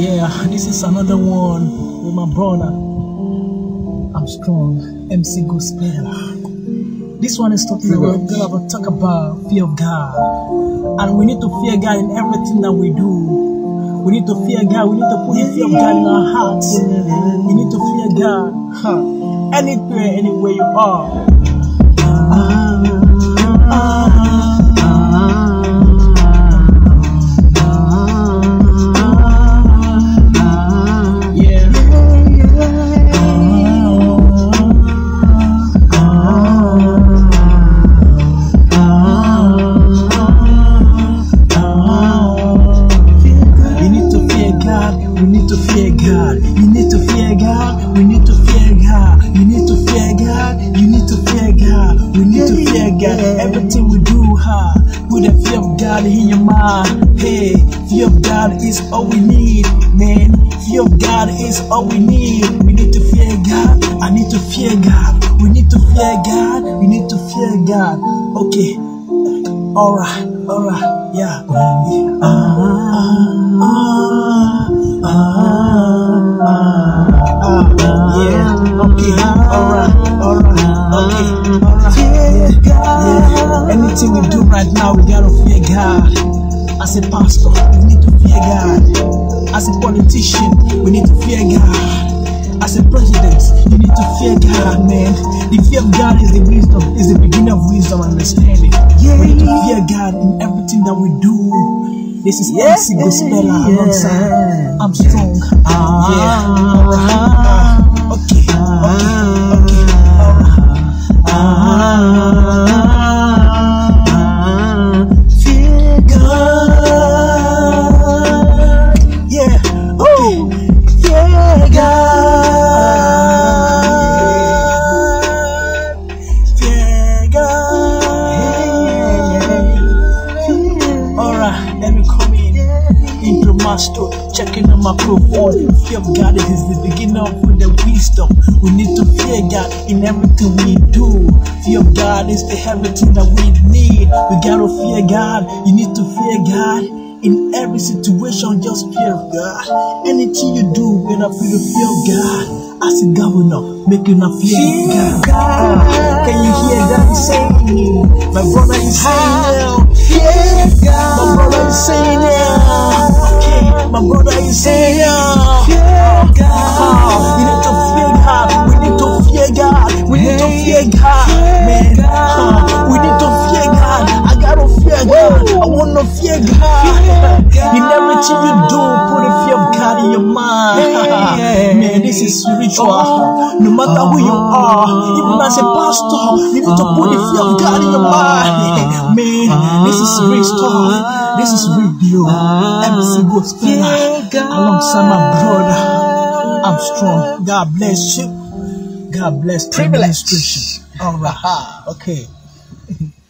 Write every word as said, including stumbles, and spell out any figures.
Yeah, this is another one with my brother. I'm strong, M C Gospel. This one is talking about, we're gonna talk about fear of God. And we need to fear God in everything that we do. We need to fear God. We need to put the fear of God in our hearts. We need to fear God. Huh. Anywhere, anywhere you are. Uh, uh, We need to fear God. You need to fear God. We need to fear God. You need to fear God. You need to fear God. We need to fear God. Everything we do, huh? Put the fear of God in your mind. Hey, fear of God is all we need, man. Fear of God is all we need. We need to fear God. I need to fear God. We need to fear God. We need to fear God. Okay. Alright. Alright. Yeah. Uh, uh, uh. Ah, ah, ah, yeah, okay, alright, alright, okay, alright, yeah, yeah. Anything we do right now, we gotta fear God. As a pastor, we need to fear God. As a politician, we need to fear God. As a president, you need to fear God, man. The fear of God is the wisdom, is the beginning of wisdom and understanding. Yeah, we need to fear God in everything that we do. This is yeah, M C Gospel alongside yeah. I'm strong. Ah, yeah. Alright. Okay. Okay. Okay. Alright. Ah, fear God. Yeah. Okay. Fear God. Fear God. Alright. Let me come in into my store, checking on my profile. Fear of God is the beginning of the wisdom. We need to fear God in everything we do. Fear of God is the everything that we need. We gotta fear God. You need to fear God in every situation. Just fear of God. Anything you do, better feel the fear of God. As a governor, making a fear, fear of God. God. Can you hear that saying? My brother is saying, fear God. My brother is saying, okay. My brother is saying, fear God. You need to fear God. We need to fear God. We need to fear God, man. Uh, we need to fear God. I gotta fear God. I wanna fear God. In everything you do, put the fear of God in your mind. Man, this is spiritual. No matter who you are, even as a pastor, you need to put the fear of God in your mind. Man, this is real stuff. This is radio. M C Gospel alongside my brother. I'm strong. God bless you. God bless the administration. Alright. Okay.